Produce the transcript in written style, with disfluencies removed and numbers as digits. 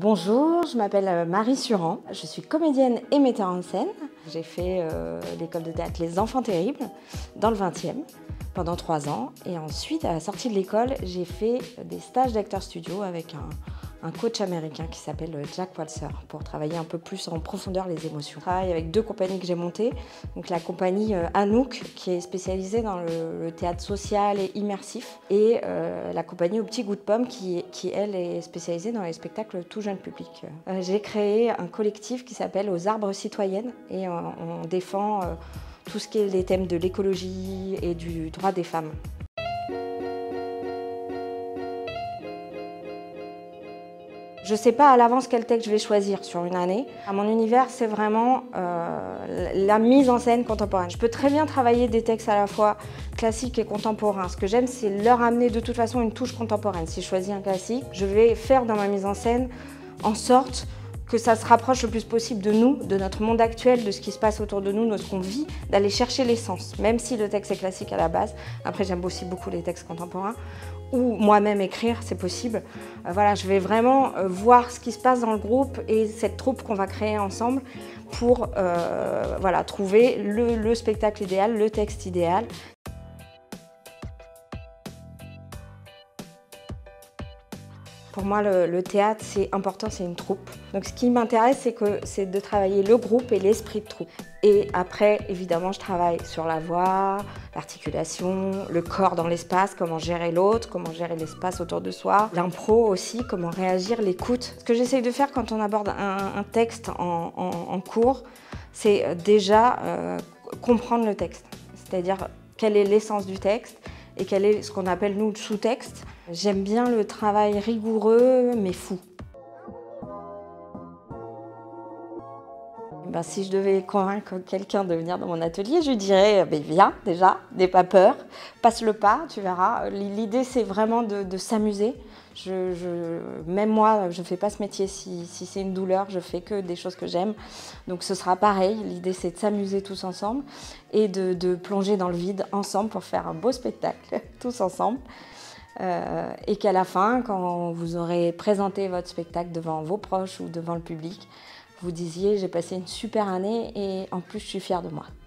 Bonjour, je m'appelle Marie Suran, je suis comédienne et metteur en scène. J'ai fait l'école de théâtre Les Enfants Terribles dans le 20e pendant 3 ans et ensuite à la sortie de l'école j'ai fait des stages d'acteurs studio avec un coach américain qui s'appelle Jack Walser pour travailler un peu plus en profondeur les émotions. Je travaille avec 2 compagnies que j'ai montées, donc la compagnie Anouk qui est spécialisée dans le théâtre social et immersif et la compagnie Au Petit Goût de Pomme qui elle est spécialisée dans les spectacles tout jeune public. J'ai créé un collectif qui s'appelle Aux Arbres Citoyennes et on défend tout ce qui est les thèmes de l'écologie et du droit des femmes. Je ne sais pas à l'avance quel texte je vais choisir sur une année. Mon univers, c'est vraiment la mise en scène contemporaine. Je peux très bien travailler des textes à la fois classiques et contemporains. Ce que j'aime, c'est leur amener de toute façon une touche contemporaine. Si je choisis un classique, je vais faire dans ma mise en scène en sorte que ça se rapproche le plus possible de nous, de notre monde actuel, de ce qui se passe autour de nous, de ce qu'on vit, d'aller chercher l'essence. Même si le texte est classique à la base, après j'aime aussi beaucoup les textes contemporains, ou moi-même écrire, c'est possible. Voilà, je vais vraiment voir ce qui se passe dans le groupe et cette troupe qu'on va créer ensemble pour voilà, trouver le spectacle idéal, le texte idéal. Pour moi, le théâtre, c'est important, c'est une troupe. Donc ce qui m'intéresse, c'est de travailler le groupe et l'esprit de troupe. Et après, évidemment, je travaille sur la voix, l'articulation, le corps dans l'espace, comment gérer l'autre, comment gérer l'espace autour de soi. L'impro aussi, comment réagir, l'écoute. Ce que j'essaye de faire quand on aborde un texte en cours, c'est déjà comprendre le texte. C'est-à-dire quelle est l'essence du texte et quel est ce qu'on appelle nous le sous-texte. J'aime bien le travail rigoureux mais fou. Si je devais convaincre quelqu'un de venir dans mon atelier, je lui dirais viens déjà, n'aie pas peur, passe le pas, tu verras. L'idée c'est vraiment de s'amuser. Même moi, je ne fais pas ce métier si c'est une douleur, je fais que des choses que j'aime. Donc ce sera pareil, l'idée c'est de s'amuser tous ensemble et de plonger dans le vide ensemble pour faire un beau spectacle, tous ensemble. Et qu'à la fin, quand vous aurez présenté votre spectacle devant vos proches ou devant le public, vous disiez j'ai passé une super année et en plus je suis fière de moi.